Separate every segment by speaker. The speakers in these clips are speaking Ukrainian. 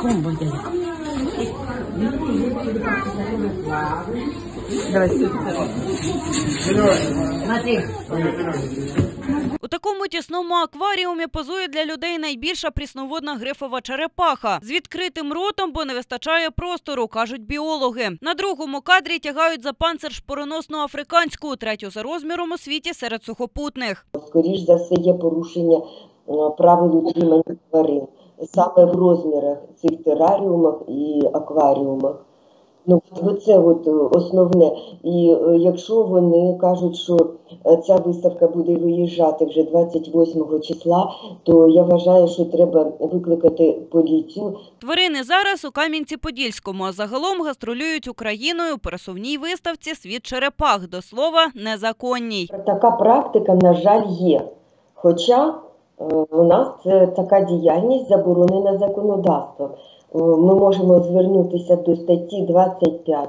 Speaker 1: У такому тісному акваріумі позує для людей найбільша прісноводна грифова черепаха. З відкритим ротом, бо не вистачає простору, кажуть біологи. На другому кадрі тягають за панцир шпороносну африканську, третю за розміром у світі серед сухопутних.
Speaker 2: Скоріш за все є порушення правил утримання тварин. Саме в розмірах цих тераріумах і акваріумах. Це основне. І якщо вони кажуть, що ця виставка буде виїжджати вже 28 числа, то я вважаю, що треба викликати поліцію.
Speaker 1: Тварини зараз у Кам'янці-Подільському, а загалом гастролюють Україною у пересувній виставці «Світ черепах», до слова, незаконній.
Speaker 2: Така практика, на жаль, є. Хоча у нас така діяльність заборонена законодавством. Ми можемо звернутися до статті 25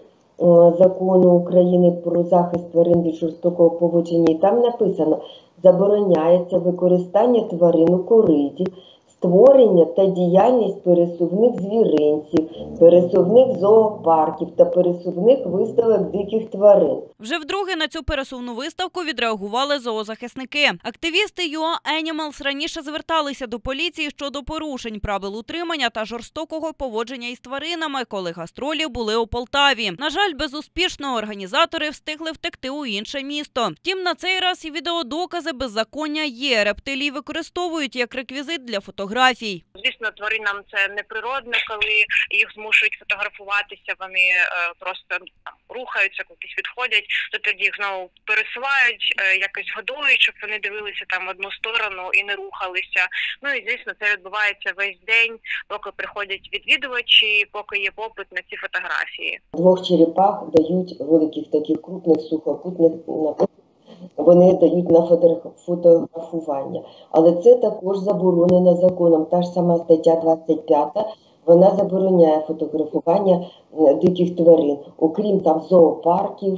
Speaker 2: Закону України про захист тварин від жорстокого поводження. І там написано: забороняється використання тварин у кориді, створення та діяльність пересувних звіринців, пересувних зоопарків та пересувних виставок диких тварин.
Speaker 1: Вже вдруге на цю пересувну виставку відреагували зоозахисники. Активісти UA Animals раніше зверталися до поліції щодо порушень правил утримання та жорстокого поводження із тваринами, коли гастролі були у Полтаві. На жаль, безуспішно організатори встигли втекти у інше місто. Втім, на цей раз і відеодокази беззаконня є. Рептилії використовують як реквізит для фотографій.
Speaker 3: Звісно, тваринам це неприродно, коли їх змушують фотографуватися, вони просто рухаються, кудись відходять, то тоді їх знову пересувають, якось годують, щоб вони дивилися там в одну сторону і не рухалися. Ну і, звісно, це відбувається весь день, поки приходять відвідувачі, поки є попит на ці фотографії.
Speaker 2: Двох черепах дають, великих таких крупних сухопутних, вони дають на фотографування. Але це також заборонено законом. Та ж сама стаття 25, вона забороняє фотографування диких тварин, окрім там зоопарків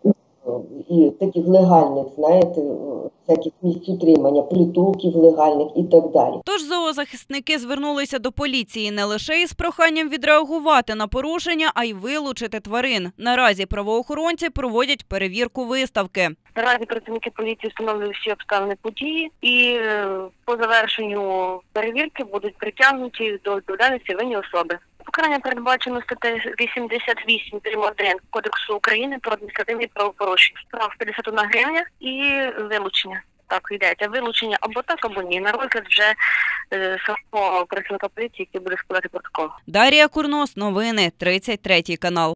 Speaker 2: і таких легальних, знаєте, всяких місць утримання, притулків легальних і так далі.
Speaker 1: Тож зоозахисники звернулися до поліції не лише із проханням відреагувати на порушення, а й вилучити тварин. Наразі правоохоронці проводять перевірку виставки.
Speaker 3: Наразі працівники поліції встановлюють всі обставини події і по завершенню перевірки будуть притягнуті до відповідальності винні особи. Покарання передбачено статтею 88-1 Кодексу України про адміністративні правопорушення. Штраф 51 гривня і вилучення. Так, йдеться вилучення або так, або ні. На розгляд вже самого працівника поліції, який буде складати протокол.
Speaker 1: Дар'я Курнос, новини, 33 канал.